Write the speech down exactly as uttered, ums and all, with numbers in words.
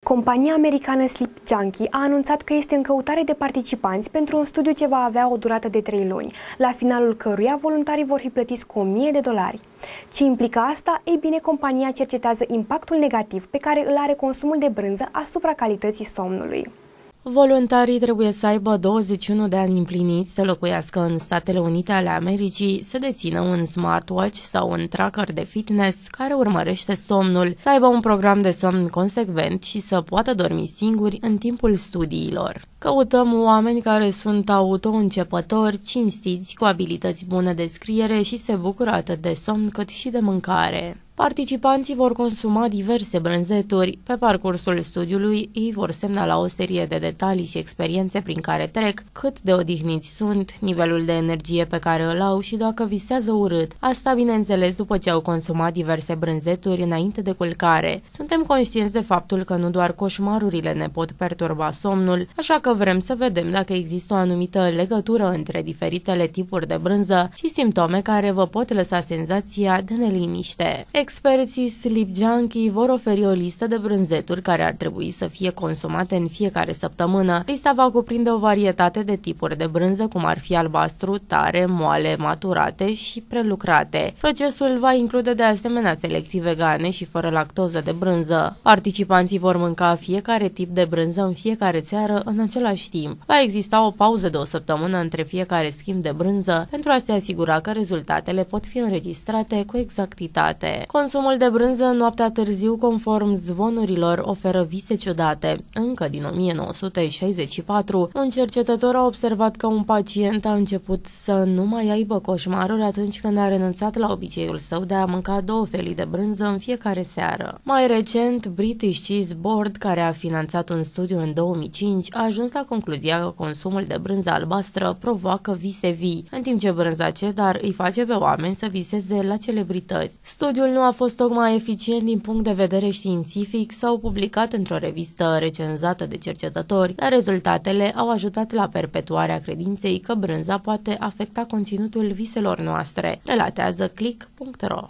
Compania americană Sleep Junkie a anunțat că este în căutare de participanți pentru un studiu ce va avea o durată de trei luni, la finalul căruia voluntarii vor fi plătiți cu o mie de dolari. Ce implică asta? Ei bine, compania cercetează impactul negativ pe care îl are consumul de brânză asupra calității somnului. Voluntarii trebuie să aibă douăzeci și unu de ani împliniți, să locuiască în Statele Unite ale Americii, să dețină un smartwatch sau un tracker de fitness care urmărește somnul, să aibă un program de somn consecvent și să poată dormi singuri în timpul studiilor. Căutăm oameni care sunt auto-începători, cinstiți, cu abilități bune de scriere și se bucură atât de somn cât și de mâncare. Participanții vor consuma diverse brânzeturi. Pe parcursul studiului ei vor semnala o serie de detalii și experiențe prin care trec, cât de odihniți sunt, nivelul de energie pe care îl au și dacă visează urât. Asta, bineînțeles, după ce au consumat diverse brânzeturi înainte de culcare. Suntem conștienți de faptul că nu doar coșmarurile ne pot perturba somnul, așa că vrem să vedem dacă există o anumită legătură între diferitele tipuri de brânză și simptome care vă pot lăsa senzația de neliniște. Experții Sleep Junkie vor oferi o listă de brânzeturi care ar trebui să fie consumate în fiecare săptămână. Lista va cuprinde o varietate de tipuri de brânză, cum ar fi albastru, tare, moale, maturate și prelucrate. Procesul va include de asemenea selecții vegane și fără lactoză de brânză. Participanții vor mânca fiecare tip de brânză în fiecare seară în același timp. Va exista o pauză de o săptămână între fiecare schimb de brânză pentru a se asigura că rezultatele pot fi înregistrate cu exactitate. Consumul de brânză noaptea târziu, conform zvonurilor, oferă vise ciudate. Încă din o mie nouă sute șaizeci și patru, un cercetător a observat că un pacient a început să nu mai aibă coșmaruri atunci când a renunțat la obiceiul său de a mânca două felii de brânză în fiecare seară. Mai recent, British Cheese Board, care a finanțat un studiu în două mii cinci, a ajuns la concluzia că consumul de brânză albastră provoacă vise vii, în timp ce brânza cheddar îi face pe oameni să viseze la celebrități. Studiul nu a fost tocmai eficient din punct de vedere științific, s-au publicat într-o revistă recenzată de cercetători, dar rezultatele au ajutat la perpetuarea credinței că brânza poate afecta conținutul viselor noastre, relatează click punct ro.